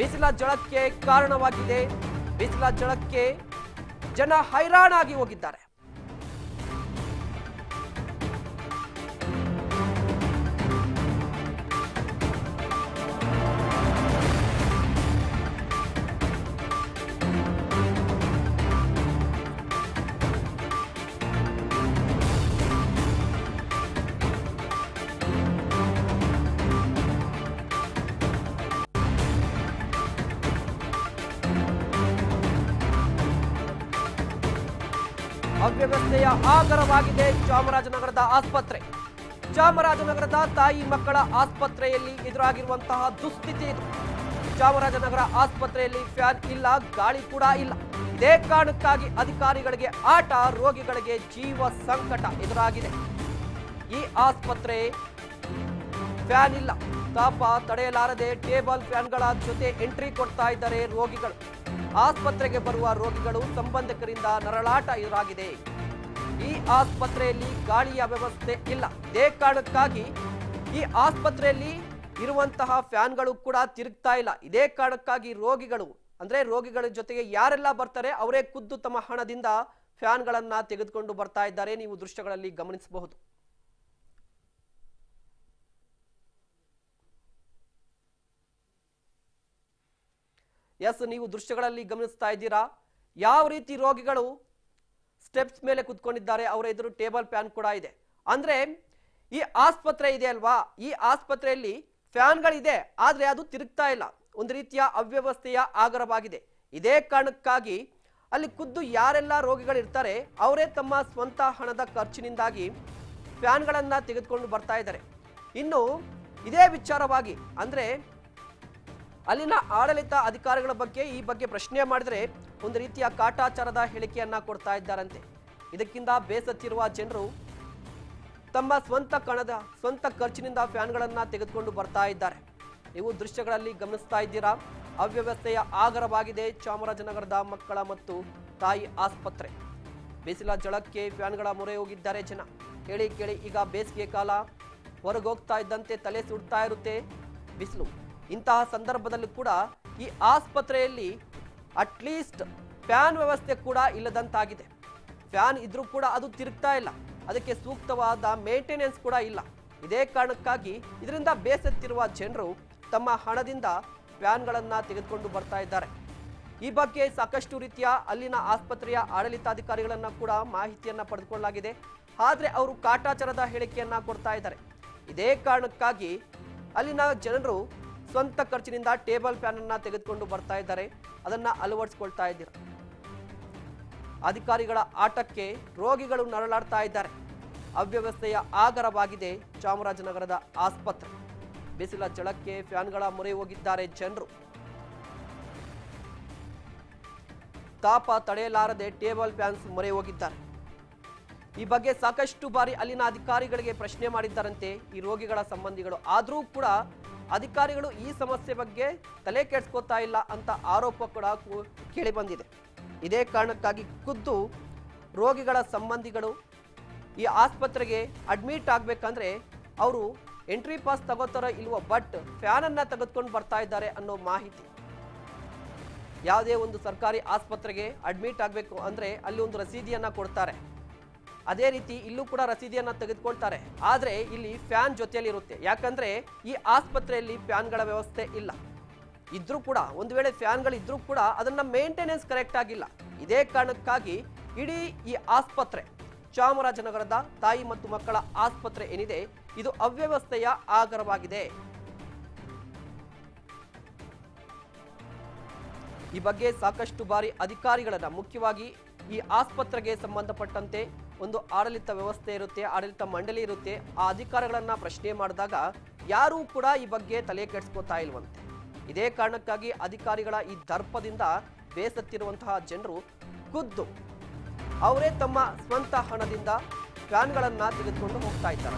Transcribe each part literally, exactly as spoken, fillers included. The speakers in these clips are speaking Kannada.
ಬಿಸಿಲ ಝಳಕ್ಕೆ ಕಾರಣವಾಗಿದೆ. ಬಿಸಿಲ ಝಳಕ್ಕೆ ಜನ ಹೈರಾಣಾಗಿ ಹೋಗಿದ್ದಾರೆ. ಅವ್ಯವಸ್ಥೆಯ ಆಗರವಾಗಿದೆ ಚಾಮರಾಜನಗರದ ಆಸ್ಪತ್ರೆ. ಚಾಮರಾಜನಗರದ ತಾಯಿ ಮಕ್ಕಳ ಆಸ್ಪತ್ರೆಯಲ್ಲಿ ಎದುರಾಗಿರುವಂತಹ ದುಸ್ಥಿತಿ ಇದು. ಚಾಮರಾಜನಗರ ಆಸ್ಪತ್ರೆಯಲ್ಲಿ ಫ್ಯಾನ್ ಇಲ್ಲ, ಗಾಳಿ ಕೂಡ ಇಲ್ಲ. ಇದೇ ಕಾರಣಕ್ಕಾಗಿ ಅಧಿಕಾರಿಗಳಿಗೆ ಆಟ, ರೋಗಿಗಳಿಗೆ ಜೀವ ಸಂಕಟ ಎದುರಾಗಿದೆ. ಈ ಆಸ್ಪತ್ರೆ ಫ್ಯಾನ್ ಇಲ್ಲ, ತಾಪ ತಡೆಯಲಾರದೆ ಟೇಬಲ್ ಫ್ಯಾನ್ಗಳ ಜೊತೆ ಎಂಟ್ರಿ ಕೊಡ್ತಾ ಇದ್ದಾರೆ ರೋಗಿಗಳು. ಆಸ್ಪತ್ರೆಗೆ ಬರುವ ರೋಗಿಗಳು ಸಂಬಂಧಿಕರಿಂದ ನರಳಾಟ ಎದುರಾಗಿದೆ. ಈ ಆಸ್ಪತ್ರೆಯಲ್ಲಿ ಗಾಳಿಯ ವ್ಯವಸ್ಥೆ ಇಲ್ಲ. ಇದೇ ಕಾರಣಕ್ಕಾಗಿ ಈ ಆಸ್ಪತ್ರೆಯಲ್ಲಿ ಇರುವಂತಹ ಫ್ಯಾನ್ಗಳು ಕೂಡ ತಿರುಗ್ತಾ ಇಲ್ಲ. ಇದೇ ಕಾರಣಕ್ಕಾಗಿ ರೋಗಿಗಳು ಅಂದ್ರೆ ರೋಗಿಗಳ ಜೊತೆಗೆ ಯಾರೆಲ್ಲ ಬರ್ತಾರೆ ಅವರೇ ಖುದ್ದು ತಮ್ಮ ಹಣದಿಂದ ಫ್ಯಾನ್ಗಳನ್ನ ತೆಗೆದುಕೊಂಡು ಬರ್ತಾ ಇದ್ದಾರೆ. ನೀವು ದೃಶ್ಯಗಳಲ್ಲಿ ಗಮನಿಸಬಹುದು. ಎಸ್, ನೀವು ದೃಶ್ಯಗಳಲ್ಲಿ ಗಮನಿಸ್ತಾ ಇದ್ದೀರಾ ಯಾವ ರೀತಿ ರೋಗಿಗಳು ಸ್ಟೆಪ್ಸ್ ಮೇಲೆ ಕುತ್ಕೊಂಡಿದ್ದಾರೆ. ಅವರ ಎದುರು ಟೇಬಲ್ ಫ್ಯಾನ್ ಕೂಡ ಇದೆ. ಅಂದ್ರೆ ಈ ಆಸ್ಪತ್ರೆ ಇದೆ ಅಲ್ವಾ, ಈ ಆಸ್ಪತ್ರೆಯಲ್ಲಿ ಫ್ಯಾನ್ಗಳಿದೆ, ಆದ್ರೆ ಅದು ತಿರುಗ್ತಾ ಇಲ್ಲ. ಒಂದು ರೀತಿಯ ಅವ್ಯವಸ್ಥೆಯ ಆಗರವಾಗಿದೆ. ಇದೇ ಕಾರಣಕ್ಕಾಗಿ ಅಲ್ಲಿ ಖುದ್ದು ಯಾರೆಲ್ಲ ರೋಗಿಗಳು ಇರ್ತಾರೆ ಅವರೇ ತಮ್ಮ ಸ್ವಂತ ಹಣದ ಖರ್ಚಿನಿಂದಾಗಿ ಫ್ಯಾನ್ಗಳನ್ನ ತೆಗೆದುಕೊಂಡು ಬರ್ತಾ ಇದ್ದಾರೆ. ಇನ್ನು ಇದೇ ವಿಚಾರವಾಗಿ ಅಂದ್ರೆ ಅಲ್ಲಿನ ಆಡಳಿತ ಅಧಿಕಾರಿಗಳ ಬಗ್ಗೆ ಈ ಬಗ್ಗೆ ಪ್ರಶ್ನೆ ಮಾಡಿದ್ರೆ ಒಂದು ರೀತಿಯ ಕಾಟಾಚಾರದ ಹೇಳಿಕೆಯನ್ನ ಕೊಡ್ತಾ ಇದ್ದಾರಂತೆ. ಇದಕ್ಕಿಂತ ಬೇಸತ್ತಿರುವ ಜನರು ತಮ್ಮ ಸ್ವಂತ ಕಣದ ಸ್ವಂತ ಖರ್ಚಿನಿಂದ ಫ್ಯಾನ್ಗಳನ್ನ ತೆಗೆದುಕೊಂಡು ಬರ್ತಾ ಇದ್ದಾರೆ. ನೀವು ದೃಶ್ಯಗಳಲ್ಲಿ ಗಮನಿಸ್ತಾ ಇದ್ದೀರಾ ಅವ್ಯವಸ್ಥೆಯ ಆಗರವಾಗಿದೆ ಚಾಮರಾಜನಗರದ ಮಕ್ಕಳ ಮತ್ತು ತಾಯಿ ಆಸ್ಪತ್ರೆ. ಬಿಸಿಲ ಝಳಕ್ಕೆ ಫ್ಯಾನ್ಗಳ ಮೊರೆ ಹೋಗಿದ್ದಾರೆ ಜನ. ಹೇಳಿ ಕೇಳಿ ಈಗ ಬೇಸಿಗೆ ಕಾಲ, ಹೊರಗೋಗ್ತಾ ಇದ್ದಂತೆ ತಲೆ ಸುಡ್ತಾ ಇರುತ್ತೆ ಬಿಸಿಲು. ಇಂತಹ ಸಂದರ್ಭದಲ್ಲೂ ಕೂಡ ಈ ಆಸ್ಪತ್ರೆಯಲ್ಲಿ ಅಟ್ಲೀಸ್ಟ್ ಫ್ಯಾನ್ ವ್ಯವಸ್ಥೆ ಕೂಡ ಇಲ್ಲದಂತಾಗಿದೆ. ಫ್ಯಾನ್ ಇದ್ರೂ ಕೂಡ ಅದು ತಿರುಗ್ತಾ ಇಲ್ಲ, ಅದಕ್ಕೆ ಸೂಕ್ತವಾದ ಮೇಂಟೆನೆನ್ಸ್ ಕೂಡ ಇಲ್ಲ. ಇದೇ ಕಾರಣಕ್ಕಾಗಿ ಇದರಿಂದ ಬೇಸತ್ತಿರುವ ಜನರು ತಮ್ಮ ಹಣದಿಂದ ಫ್ಯಾನ್ಗಳನ್ನ ತೆಗೆದುಕೊಂಡು ಬರ್ತಾ ಇದ್ದಾರೆ. ಈ ಬಗ್ಗೆ ಸಾಕಷ್ಟು ರೀತಿಯ ಅಲ್ಲಿನ ಆಸ್ಪತ್ರೆಯ ಆಡಳಿತಾಧಿಕಾರಿಗಳನ್ನ ಕೂಡ ಮಾಹಿತಿಯನ್ನ ಪಡೆದುಕೊಳ್ಳಲಾಗಿದೆ. ಆದ್ರೆ ಅವರು ಕಾಟಾಚಾರದ ಹೇಳಿಕೆಯನ್ನ ಕೊಡ್ತಾ ಇದ್ದಾರೆ. ಇದೇ ಕಾರಣಕ್ಕಾಗಿ ಅಲ್ಲಿನ ಜನರು ಸ್ವಂತ ಖರ್ಚಿನಿಂದ ಟೇಬಲ್ ಫ್ಯಾನ್ ಅನ್ನ ತೆಗೆದುಕೊಂಡು ಬರ್ತಾ ಇದ್ದಾರೆ. ಅದನ್ನ ಅಳವಡಿಸಿಕೊಳ್ತಾ ಇದ್ದೀರಾ. ಅಧಿಕಾರಿಗಳ ಆಟಕ್ಕೆ ರೋಗಿಗಳು ನರಳಾಡ್ತಾ ಇದ್ದಾರೆ. ಅವ್ಯವಸ್ಥೆಯ ಆಗರವಾಗಿದೆ ಚಾಮರಾಜನಗರದ ಆಸ್ಪತ್ರೆ. ಬಿಸಿಲ ಝಳಕ್ಕೆ ಫ್ಯಾನ್ಗಳ ಮೊರೆ ಹೋಗಿದ್ದಾರೆ ಜನರು. ತಾಪ ತಡೆಯಲಾರದೆ ಟೇಬಲ್ ಫ್ಯಾನ್ಸ್ ಮೊರೆ ಹೋಗಿದ್ದಾರೆ. ಈ ಬಗ್ಗೆ ಸಾಕಷ್ಟು ಬಾರಿ ಅಲ್ಲಿನ ಅಧಿಕಾರಿಗಳಿಗೆ ಪ್ರಶ್ನೆ ಮಾಡಿದ್ದಾರಂತೆ ಈ ರೋಗಿಗಳ ಸಂಬಂಧಿಗಳು. ಆದರೂ ಕೂಡ ಅಧಿಕಾರಿಗಳು ಈ ಸಮಸ್ಯೆ ಬಗ್ಗೆ ತಲೆ ಕೆಡಿಸ್ಕೋತಾ ಇಲ್ಲ ಅಂತ ಆರೋಪ ಕೂಡ ಕೇಳಿ ಬಂದಿದೆ. ಇದೇ ಕಾರಣಕ್ಕಾಗಿ ಖುದ್ದು ರೋಗಿಗಳ ಸಂಬಂಧಿಗಳು ಈ ಆಸ್ಪತ್ರೆಗೆ ಅಡ್ಮಿಟ್ ಆಗ್ಬೇಕಂದ್ರೆ ಅವರು ಎಂಟ್ರಿ ಪಾಸ್ ತಗೋತಾರೋ ಇಲ್ವೋ, ಬಟ್ ಫ್ಯಾನ್ ಅನ್ನ ತೆಗೆದುಕೊಂಡು ಬರ್ತಾ ಇದ್ದಾರೆ ಅನ್ನೋ ಮಾಹಿತಿ. ಯಾವುದೇ ಒಂದು ಸರ್ಕಾರಿ ಆಸ್ಪತ್ರೆಗೆ ಅಡ್ಮಿಟ್ ಆಗಬೇಕು ಅಂದ್ರೆ ಅಲ್ಲಿ ಒಂದು ರಸೀದಿಯನ್ನ ಕೊಡ್ತಾರೆ. ಅದೇ ರೀತಿ ಇಲ್ಲೂ ಕೂಡ ರಸೀದಿಯನ್ನ ತೆಗೆದುಕೊಳ್ತಾರೆ. ಆದ್ರೆ ಇಲ್ಲಿ ಫ್ಯಾನ್ ಜೊತೆಯಲ್ಲಿ ಇರುತ್ತೆ. ಯಾಕಂದ್ರೆ ಈ ಆಸ್ಪತ್ರೆಯಲ್ಲಿ ಫ್ಯಾನ್ಗಳ ವ್ಯವಸ್ಥೆ ಇಲ್ಲ. ಇದ್ರೂ ಕೂಡ ಒಂದು ವೇಳೆ ಫ್ಯಾನ್ಗಳು ಇದ್ರೂ ಕೂಡ ಅದನ್ನ ಮೇಂಟೆನೆನ್ಸ್ ಕರೆಕ್ಟ್ ಆಗಿಲ್ಲ. ಇದೇ ಕಾರಣಕ್ಕಾಗಿ ಇಡೀ ಈ ಆಸ್ಪತ್ರೆ ಚಾಮರಾಜನಗರದ ತಾಯಿ ಮತ್ತು ಮಕ್ಕಳ ಆಸ್ಪತ್ರೆ ಏನಿದೆ ಇದು ಅವ್ಯವಸ್ಥೆಯ ಆಗರವಾಗಿದೆ. ಈ ಬಗ್ಗೆ ಸಾಕಷ್ಟು ಬಾರಿ ಅಧಿಕಾರಿಗಳನ್ನ, ಮುಖ್ಯವಾಗಿ ಈ ಆಸ್ಪತ್ರೆಗೆ ಸಂಬಂಧಪಟ್ಟಂತೆ ಒಂದು ಆಡಳಿತ ವ್ಯವಸ್ಥೆ ಇರುತ್ತೆ, ಆಡಳಿತ ಮಂಡಳಿ ಇರುತ್ತೆ. ಆ ಅಧಿಕಾರಿಗಳನ್ನ ಪ್ರಶ್ನೆ ಮಾಡಿದಾಗ ಯಾರೂ ಕೂಡ ಈ ಬಗ್ಗೆ ತಲೆ ಕೆಡಿಸ್ಕೋತಾ ಇಲ್ವಂತೆ. ಇದೇ ಕಾರಣಕ್ಕಾಗಿ ಅಧಿಕಾರಿಗಳ ಈ ದರ್ಪದಿಂದ ಬೇಸತ್ತಿರುವಂತಹ ಜನರು ಖುದ್ದು ಅವರೇ ತಮ್ಮ ಸ್ವಂತ ಹಣದಿಂದ ಫ್ಯಾನ್ಗಳನ್ನ ತೆಗೆದುಕೊಂಡು ಹೋಗ್ತಾ ಇದ್ದಾರೆ.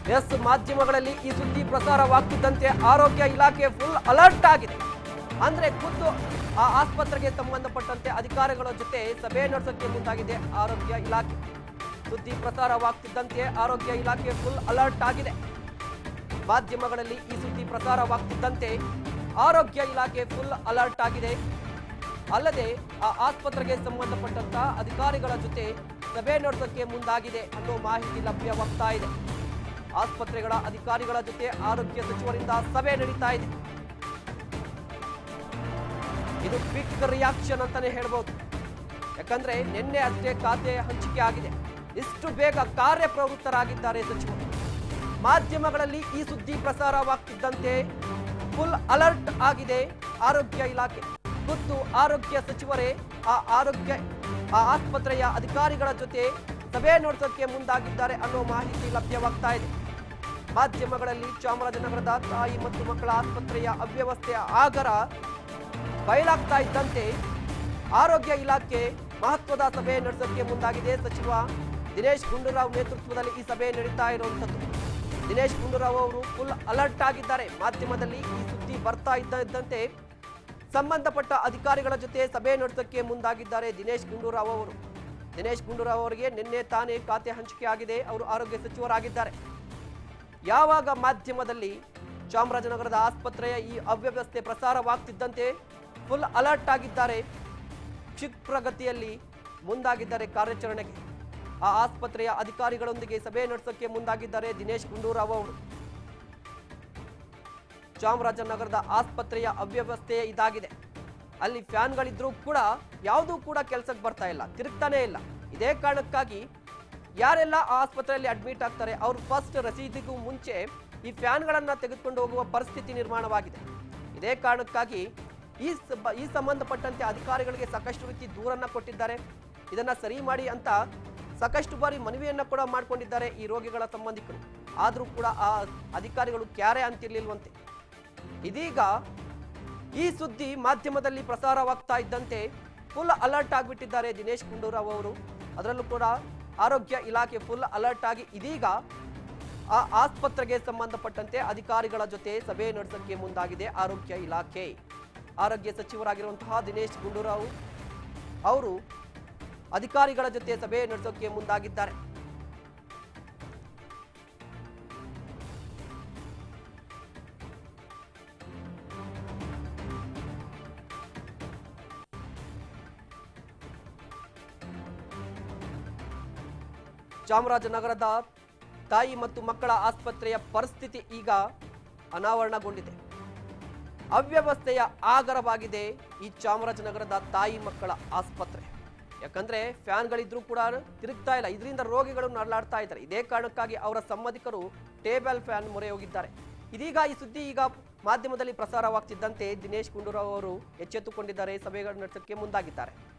ಎಸ್ ಮಾಧ್ಯಮಗಳಲ್ಲಿ ಈ ಸುದ್ದಿ ಪ್ರಸಾರವಾಗ್ತಿದ್ದಂತೆ ಆರೋಗ್ಯ ಇಲಾಖೆ ಫುಲ್ ಅಲರ್ಟ್ ಆಗಿದೆ. ಅಂದ್ರೆ ಖುದ್ದು ಆ ಆಸ್ಪತ್ರೆಗೆ ಸಂಬಂಧಪಟ್ಟಂತೆ ಅಧಿಕಾರಿಗಳ ಜೊತೆ ಸಭೆ ನಡೆಸಕ್ಕೆ ಮುಂದಾಗಿದೆ ಆರೋಗ್ಯ ಇಲಾಖೆ. ಸುದ್ದಿ ಪ್ರಸಾರವಾಗ್ತಿದ್ದಂತೆ ಆರೋಗ್ಯ ಇಲಾಖೆ ಫುಲ್ ಅಲರ್ಟ್ ಆಗಿದೆ. ಮಾಧ್ಯಮಗಳಲ್ಲಿ ಈ ಸುದ್ದಿ ಪ್ರಸಾರವಾಗ್ತಿದ್ದಂತೆ ಆರೋಗ್ಯ ಇಲಾಖೆ ಫುಲ್ ಅಲರ್ಟ್ ಆಗಿದೆ. ಅಲ್ಲದೆ ಆ ಆಸ್ಪತ್ರೆಗೆ ಸಂಬಂಧಪಟ್ಟಂತ ಅಧಿಕಾರಿಗಳ ಜೊತೆ ಸಭೆ ನಡೆಸಕ್ಕೆ ಮುಂದಾಗಿದೆ ಅನ್ನೋ ಮಾಹಿತಿ ಲಭ್ಯವಾಗ್ತಾ ಇದೆ. ಆಸ್ಪತ್ರೆಗಳ ಅಧಿಕಾರಿಗಳ ಜೊತೆ ಆರೋಗ್ಯ ಸಚಿವರಿಂದ ಸಭೆ ನಡೀತಾ ಇದೆ. ಇದು ಕ್ವಿಕ್ ರಿಯಾಕ್ಷನ್ ಅಂತಾನೆ ಹೇಳ್ಬೋದು. ಯಾಕಂದ್ರೆ ನಿನ್ನೆ ಅಷ್ಟೇ ಖಾತೆ ಹಂಚಿಕೆ ಆಗಿದೆ. ಇಷ್ಟು ಬೇಗ ಕಾರ್ಯಪ್ರವೃತ್ತರಾಗಿದ್ದಾರೆ ಸಚಿವರು. ಮಾಧ್ಯಮಗಳಲ್ಲಿ ಈ ಸುದ್ದಿ ಪ್ರಸಾರವಾಗ್ತಿದ್ದಂತೆ ಫುಲ್ ಅಲರ್ಟ್ ಆಗಿದೆ ಆರೋಗ್ಯ ಇಲಾಖೆ. ಖುದ್ದು ಆರೋಗ್ಯ ಸಚಿವರೇ ಆ ಆರೋಗ್ಯ ಆ ಆಸ್ಪತ್ರೆಯ ಅಧಿಕಾರಿಗಳ ಜೊತೆ ಸಭೆ ನಡೆಸೋಕೆ ಮುಂದಾಗಿದ್ದಾರೆ ಅನ್ನೋ ಮಾಹಿತಿ ಲಭ್ಯವಾಗ್ತಾ ಇದೆ. ಮಾಧ್ಯಮಗಳಲ್ಲಿ ಚಾಮರಾಜನಗರದ ತಾಯಿ ಮತ್ತು ಮಕ್ಕಳ ಆಸ್ಪತ್ರೆಯ ಅವ್ಯವಸ್ಥೆಯ ಆಗರ ಬಯಲಾಗ್ತಾ ಇದ್ದಂತೆ ಆರೋಗ್ಯ ಇಲಾಖೆ ಮಹತ್ವದ ಸಭೆ ನಡೆಸೋಕೆ ಮುಂದಾಗಿದೆ. ಸಚಿವ ದಿನೇಶ್ ಗುಂಡೂರಾವ್ ನೇತೃತ್ವದಲ್ಲಿ ಈ ಸಭೆ ನಡೀತಾ ಇರುವಂತದ್ದು. ದಿನೇಶ್ ಗುಂಡೂರಾವ್ ಅವರು ಫುಲ್ ಅಲರ್ಟ್ ಆಗಿದ್ದಾರೆ. ಮಾಧ್ಯಮದಲ್ಲಿ ಈ ಸುದ್ದಿ ಬರ್ತಾ ಇದ್ದಂತೆ ಸಂಬಂಧಪಟ್ಟ ಅಧಿಕಾರಿಗಳ ಜೊತೆ ಸಭೆ ನಡೆಸೋಕೆ ಮುಂದಾಗಿದ್ದಾರೆ ದಿನೇಶ್ ಗುಂಡೂರಾವ್ ಅವರು. ದಿನೇಶ್ ಗುಂಡೂರಾವ್ ಅವರಿಗೆ ನಿನ್ನೆ ತಾನೇ ಖಾತೆ ಹಂಚಿಕೆ ಆಗಿದೆ. ಅವರು ಆರೋಗ್ಯ ಸಚಿವರಾಗಿದ್ದಾರೆ. ಯಾವಾಗ ಮಾಧ್ಯಮದಲ್ಲಿ ಚಾಮರಾಜನಗರದ ಆಸ್ಪತ್ರೆಯ ಈ ಅವ್ಯವಸ್ಥೆ ಪ್ರಸಾರವಾಗ್ತಿದ್ದಂತೆ ಫುಲ್ ಅಲರ್ಟ್ ಆಗಿದ್ದಾರೆ. ಕ್ಷಿಪ್ರಗತಿಯಲ್ಲಿ ಮುಂದಾಗಿದ್ದಾರೆ ಕಾರ್ಯಾಚರಣೆಗೆ. ಆ ಆಸ್ಪತ್ರೆಯ ಅಧಿಕಾರಿಗಳೊಂದಿಗೆ ಸಭೆ ನಡೆಸೋಕೆ ಮುಂದಾಗಿದ್ದಾರೆ ದಿನೇಶ್ ಗುಂಡೂರಾವ್ ಅವರು. ಚಾಮರಾಜನಗರದ ಆಸ್ಪತ್ರೆಯ ಅವ್ಯವಸ್ಥೆ ಇದಾಗಿದೆ. ಅಲ್ಲಿ ಫ್ಯಾನ್ಗಳಿದ್ರೂ ಕೂಡ ಯಾವುದೂ ಕೂಡ ಕೆಲಸಕ್ಕೆ ಬರ್ತಾ ಇಲ್ಲ, ತಿರುಗ್ತಾನೆ ಇಲ್ಲ. ಇದೇ ಕಾರಣಕ್ಕಾಗಿ ಯಾರೆಲ್ಲ ಆ ಆಸ್ಪತ್ರೆಯಲ್ಲಿ ಅಡ್ಮಿಟ್ ಆಗ್ತಾರೆ ಅವರು ಫಸ್ಟ್ ರಸೀದಿಗೂ ಮುಂಚೆ ಈ ಫ್ಯಾನ್ಗಳನ್ನ ತೆಗೆದುಕೊಂಡು ಹೋಗುವ ಪರಿಸ್ಥಿತಿ ನಿರ್ಮಾಣವಾಗಿದೆ. ಇದೇ ಕಾರಣಕ್ಕಾಗಿ ಈ ಈ ಸಂಬಂಧಪಟ್ಟಂತೆ ಅಧಿಕಾರಿಗಳಿಗೆ ಸಾಕಷ್ಟು ರೀತಿ ದೂರನ್ನ ಕೊಟ್ಟಿದ್ದಾರೆ. ಇದನ್ನ ಸರಿ ಮಾಡಿ ಅಂತ ಸಾಕಷ್ಟು ಬಾರಿ ಮನವಿಯನ್ನ ಕೂಡ ಮಾಡಿಕೊಂಡಿದ್ದಾರೆ ಈ ರೋಗಿಗಳ ಸಂಬಂಧಿಕರು. ಆದರೂ ಕೂಡ ಆ ಅಧಿಕಾರಿಗಳು ಕ್ಯಾರೆ ಅಂತಿರ್ಲಿಲ್ವಂತೆ. ಇದೀಗ ಈ ಸುದ್ದಿ ಮಾಧ್ಯಮದಲ್ಲಿ ಪ್ರಸಾರವಾಗ್ತಾ ಇದ್ದಂತೆ ಫುಲ್ ಅಲರ್ಟ್ ಆಗಿಬಿಟ್ಟಿದ್ದಾರೆ ದಿನೇಶ್ ಗುಂಡೂರಾವ್ ಅವರು. ಅದರಲ್ಲೂ ಕೂಡ ಆರೋಗ್ಯ ಇಲಾಖೆ ಫುಲ್ ಅಲರ್ಟ್ ಆಗಿ ಇದೀಗ ಆ ಆಸ್ಪತ್ರೆಗೆ ಸಂಬಂಧಪಟ್ಟಂತೆ ಅಧಿಕಾರಿಗಳ ಜೊತೆ ಸಭೆ ನಡೆಸಕ್ಕೆ ಮುಂದಾಗಿದೆ ಆರೋಗ್ಯ ಇಲಾಖೆ. ಆರೋಗ್ಯ ಸಚಿವರಾಗಿರುವಂತಹ ದಿನೇಶ್ ಗುಂಡೂರಾವ್ ಅವರು ಅಧಿಕಾರಿಗಳ ಜೊತೆ ಸಭೆ ನಡೆಸೋಕೆ ಮುಂದಾಗಿದ್ದಾರೆ. ಚಾಮರಾಜನಗರದ ತಾಯಿ ಮತ್ತು ಮಕ್ಕಳ ಆಸ್ಪತ್ರೆಯ ಪರಿಸ್ಥಿತಿ ಈಗ ಅನಾವರಣಗೊಂಡಿದೆ. ಅವ್ಯವಸ್ಥೆಯ ಆಗರವಾಗಿದೆ ಈ ಚಾಮರಾಜನಗರದ ತಾಯಿ ಮಕ್ಕಳ ಆಸ್ಪತ್ರೆ. ಯಾಕಂದ್ರೆ ಫ್ಯಾನ್ಗಳಿದ್ರೂ ಕೂಡ ತಿರುಗ್ತಾ ಇಲ್ಲ. ಇದರಿಂದ ರೋಗಿಗಳು ನರಳಾಡ್ತಾ ಇದ್ದಾರೆ. ಇದೇ ಕಾರಣಕ್ಕಾಗಿ ಅವರ ಸಂಬಂಧಿಕರು ಟೇಬಲ್ ಫ್ಯಾನ್ ಮೊರೆ ಹೋಗಿದ್ದಾರೆ. ಇದೀಗ ಈ ಸುದ್ದಿ ಈಗ ಮಾಧ್ಯಮದಲ್ಲಿ ಪ್ರಸಾರವಾಗ್ತಿದ್ದಂತೆ ದಿನೇಶ್ ಗುಂಡೂರಾವ್ ಅವರು ಎಚ್ಚೆತ್ತುಕೊಂಡಿದ್ದಾರೆ, ಸಭೆಗಳು ನಡೆಸಕ್ಕೆ ಮುಂದಾಗಿದ್ದಾರೆ.